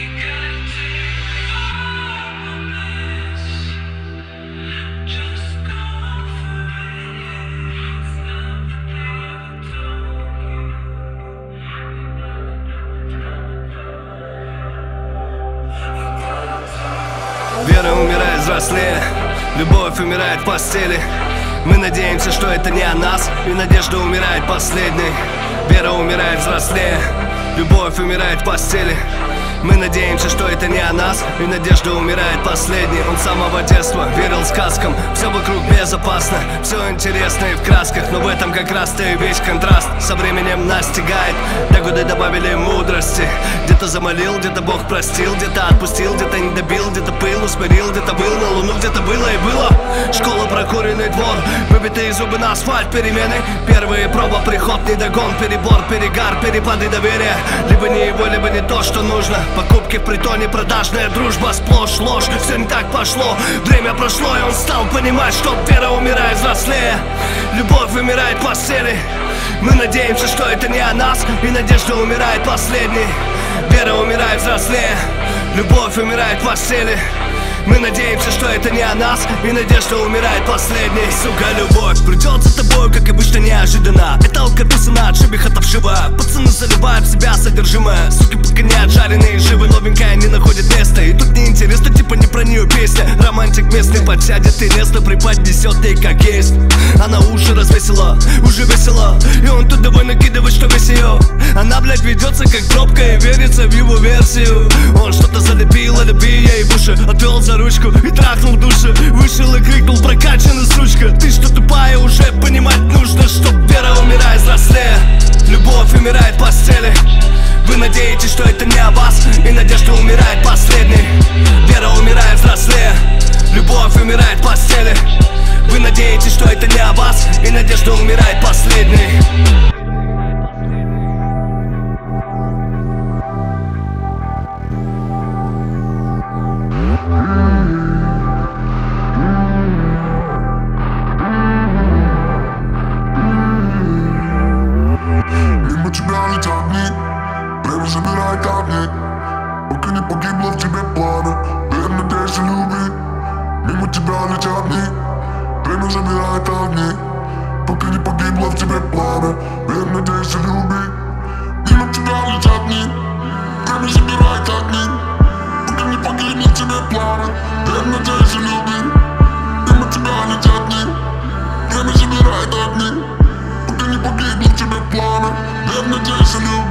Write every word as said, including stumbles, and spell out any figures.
Вера умирает взрослее, любовь умирает в постели. Мы надеемся, что это не о нас, и надежда умирает последней. Вера умирает взрослее, любовь умирает в постели. Мы надеемся, что это не о нас, и надежда умирает последней. Он с самого детства верил сказкам, все вокруг безопасно, все интересно и в красках. Но в этом как раз-то и весь контраст со временем настигает. Да годы добавили мудрости. Где-то замолил, где-то Бог простил, где-то отпустил, где-то не добил, где-то пыл усмирил, где-то был на луну, где-то было и было. Школа, прокуренный двор, выбитые зубы на асфальт, перемены. Первые проба, приход, недогон, перебор, перегар, перепады доверия. Либо не его, либо не то, что нужно. Покупки в притоне, продажная дружба, сплошь ложь. Все не так пошло, время прошло, и он стал понимать, что вера умирает взрослее, любовь умирает в постели. Мы надеемся, что это не о нас, и надежда умирает последней. Вера умирает взрослее, любовь умирает в постели. Мы надеемся, что это не о нас, и надежда умирает последней. Сука, любовь придет за тобой, как обычно, неожиданно. Это алкописа на отшибе, хатовшива. Пацаны заливают в себя содержимое. Суки пока не отжаренные, живы, новенькая не находит места. И тут неинтересно, типа не про нее песня. Романтик местный подсядет и лестно преподнесет ей как есть. Она уши развесила, уже весело, и он тут давай накидывает, что весь ее. Она, блядь, ведется как пробка и верится в его версию. Он что-то залепил, а люби ей в уши, отвел за ручку и трахнул в душе. Вышел и крикнул: прокачана сучка. Ты что тупая, уже понимать нужно, что вера умирает взрослее, любовь умирает в постели. Вы надеетесь, что это не о вас, и надежда умирает последней. Вера умирает взрослее, любовь умирает в постели. Вы надеетесь, что это не о вас, и надежда умирает последней. Мимо тебя летят дни, время забирает огни. Пока не погибло в тебе пламя, верь, надейся, люби. Мимо тебя летят дни, время забирает огни. Пока не погибло в тебе пламя, верь, надейся, люби. Мимо тебя летят дни, время забирает огни. Пока не погибло в тебе пламя, верь, надейся, люби. Мимо тебя летят дни, время забирает огни. Пока не погибло в тебе пламя, верь, надейся, люби.